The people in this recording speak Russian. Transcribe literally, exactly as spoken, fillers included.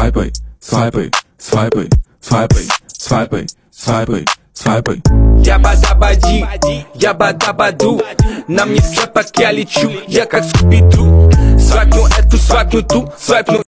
свайпай, свайпай, свайпай, свайпай, свайпай, свайпай, свайпай. Ябада-бади, ябада-баду. На мне джепак, я лечу, я как Скуби-Ду. Свайпну эту, свайпну ту, свайпну